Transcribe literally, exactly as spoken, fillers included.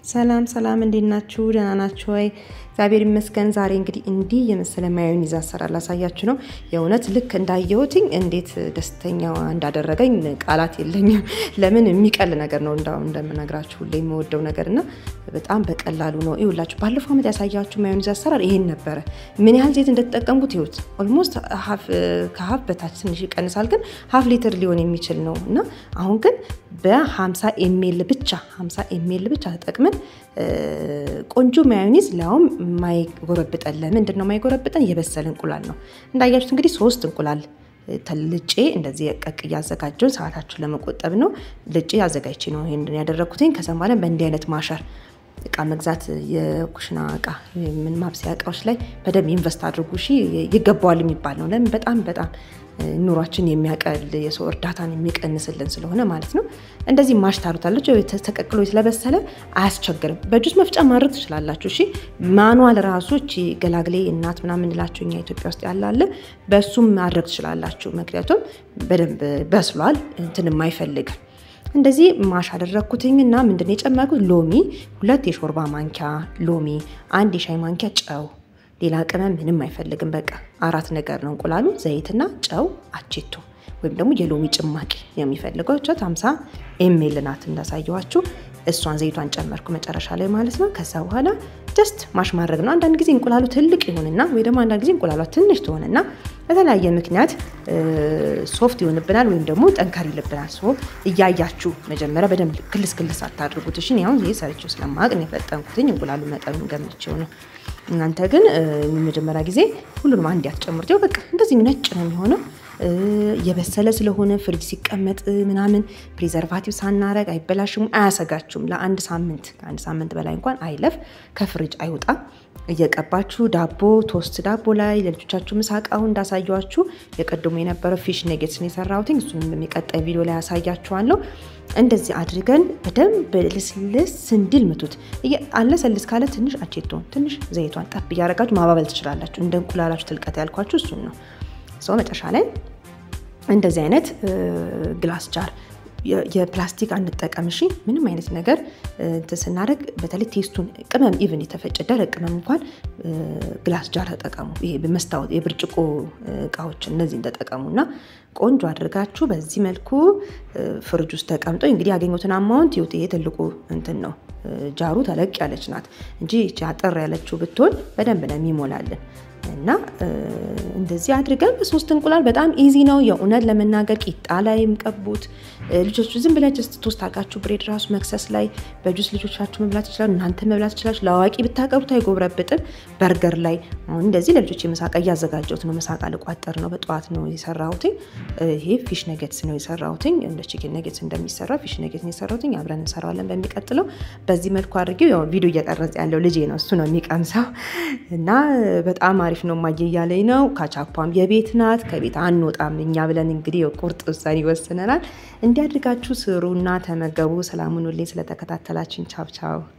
ሰላም ሰላም እንዴት ናችሁ ደህና ናችሁ ወይ እግዚአብሔር ይመስገን ዛሬ እንግዲህ እንዲ የመሰለ ማዮኒዝ አሰራር ላሳያችሁ ነው የእውነት ልክ እንዳየሁትኝ እንዴት ደስተኛው እንዳደረገኝ ቃላት የለኝም ለምን የሚቀል ነገር ነው እንዳው እንደምነግራችሁ ሁሌ የምወደው ነገርና በጣም በቀላሉ ነው ይውላችሁ ባለፈው አመት ያሳያችሁ ማዮኒዝ አሰራር ይሄን ነበር ምን ያህል ዘይት እንደተጠቀምኩት ይሁት ኦልሞስት half ከhalf በታች ትንሽ ይቀንሳል ግን half ሊትር ሊሆን የሚችል ነውና አሁን ግን በ50 ኤምኤል ብቻ ሃምሳ ኤምኤል ብቻ ተጠቅመን ቆንጆ ማዮኒዝ ላውም ማይጎረብጠን ለምንድነው ማይጎረብጠን የበሰለ እንቁላል ነው እንዳያችሁት እንግዲህ ሶስት እንቁላል ተልጬ እንደዚህ ቀቅ ያዘጋጀው ሰዓታችሁን ለመቆጠብ ነው ልጬ ያዘጋጅቼ ነው ይሄንን ያደረኩትኝ ከሰማለን በእንዲህ አይነት ማሸር እቃ መግዛት የኩሽና እቃ ምን ማብሰያ እቃዎች ላይ በደም ኢንቨስት አድርጉ እሺ ይገባዋል የሚባል ነው ለምን በጣም በጣም ኑሯችን የሚያቀል የሰው እርዳታን የሚቀንስልን ስለሆነ ማለት ነው እንደዚህ ማሽ ታሩታለች ተቀቅሎ ስለበሰለ አያስቸግርም በጁስ መፍጫ ማድረግ ትችላላችሁ እሺ ማኑዋል ራሱ እቺ ገላግሌ እናት ምናምን እንላችሁኛ ኢትዮጵያ ውስጥ ያላለ በሱም ማድረግ ትችላላችሁ ምክንያቱም በደንብ በስሏል እንትን የማይፈልግ እንደዚህ ማሽ አደረኩትኝና ምንድነው የጨመርኩት ሎሚ ሁለት የሾርባ ማንኪያ ሎሚ አንድ የሻይ ማንኪያ ጨው ሌላ ቅመም ምንም አይፈልግም በቃ አራት ነገር ነው እንቁላሉ ዘይትና ጨው አቼቶ ወይም ደግሞ የሎሚ ጭማቂ የሚፈልገው ጨት ሃምሳ ኤምኤል ናት እንዳሳየዋችሁ እሷን ዘይቷን ጨመርኩ መጨረሻ ላይ ማለት ነው ከዛ በኋላ ጀስት ማሽ ማድረግ ነው አንዳንድ ጊዜ እንቁላሉ ትልቅ ይሆንና ወይ ደግሞ አንዳንድ ጊዜ እንቁላሏ ትንሽ ትሆንና በተለያየ ምክንያት ሶፍት ይሆንብናል ወይም ደግሞ ጠንካራ ይልብናል ሶ እያያችሁ መጀመሪያ በደንብ ክልስ ክልስ አታድርጉት እሺ ያው ይሄ ሰርቼው ስለማቅ ነው የፈጠንኩትኝ እንቁላሉ መጠኑን ገምቼው ነው እናንተ ግን መጀመሪያ ጊዜ ሁሉንም አንድ ያስጨምሩት ያው በቃ እንደዚህ ነጭ ነው የሚሆነው የበሰለ ስለሆነ ፍሪጅ ሲቀመጥ ምናምን ፕሪዘርቫቲቭ ሳናረግ አይበላሽም አያሰጋችሁም ለአንድ ሳምንት አንድ ሳምንት በላይ እንኳን አይለፍ ከፍሪጅ አይወጣ እየቀባችሁ ዳቦ ቶስት ዳቦ ላይ ለልጆቻችሁ ምሳቃው እንዳሳያችሁ የቀደሙ የነበረው ፊሽ ነጌትስ ነው የሰራሁትኝ እሱን በሚቀጣይ ቪዲዮ ላይ ያሳያችኋለሁ እንደዚህ አድርገን በደንብ ልስልስ እንዲል ምቱት አለሰልስ ካለ ትንሽ አቼቶ ትንሽ ዘይቷን ጠብ ያረጋችሁ ማባበል ትችላላችሁ እንደ እንቁላላችሁ ትልቀት ያልኳችሁ እሱን ነው ሶ መጨረሻ ላይ እንደዚህ አይነት ግላስ ጃር የፕላስቲክ አንጠቀም እሺ ምንም አይነት ነገር ተሰናረግ በተለይ ቴስቱን ቅመም ኢቭን የተፈጨ ደረቅ ቅመም እንኳን ግላስ ጃር ተጠቀሙ ይሄ በመስታወት የብርጭቆ እቃዎች እነዚህ ተጠቀሙና ቆንጆ አድርጋችሁ በዚህ መልኩ ፍሪጅ ውስጥ ተቀምጦ እንግዲህ ያገኙትን አማውንት ይውጥ ይሄ ትልቁ እንትን ነው ጃሩ ተለቅ ያለች ናት እንጂ እቺ አጠር ያለችው ብትሆን በደንብ ነው የሚሞላልን እና እንደዚህ አድርገን በሶስት እንቁላል በጣም ኢዚ ነው የኡነት ለመናገር ቂጣ ላይም ቀቡት ልጆቹ ዝም ብላችሁ ቶስት አጋችሁ ብሬድ ራሱ መክሰስ ላይ በጁስ ልጆቻችሁ መብላት ይችላል እናንተ መብላት ይችላል ለዋቂ ብታቀሩት አይጎብረብጥም በርገር ላይ አሁን እንደዚህ ለልጆች የመሳቃ ያዘጋጀሁት ነው መሳቃ ለቋጠር ነው በጧት ነው የሰራሁት ይሄ ፊሽ ነጌትስ ነው የሰራሁት እንደ ቺክን ነጌትስ እንደሚሰራ ፊሽ ነጌትስ ነው የሰራሁት አብረን እንሰራዋለን በሚቀጥለው በዚህ መልኩ አድርጌው ያው ቪዲዮ እየቀረጸ ያለው ልጄ ነው እሱ ነው የሚቀምሰው እና በጣም አሪፍ ነው ማየያለኝ ነው ካቻፓም የቤት ናት ከቤት አንወጣም እኛ ብለን እንግዲህ ቁርጥ ውሳኔ ወስነናል እንዲያድርጋችሁ ስሩና ተመገቡ ሰላሙን ሁሌ ስለተከታተላችሁ ቻው ቻው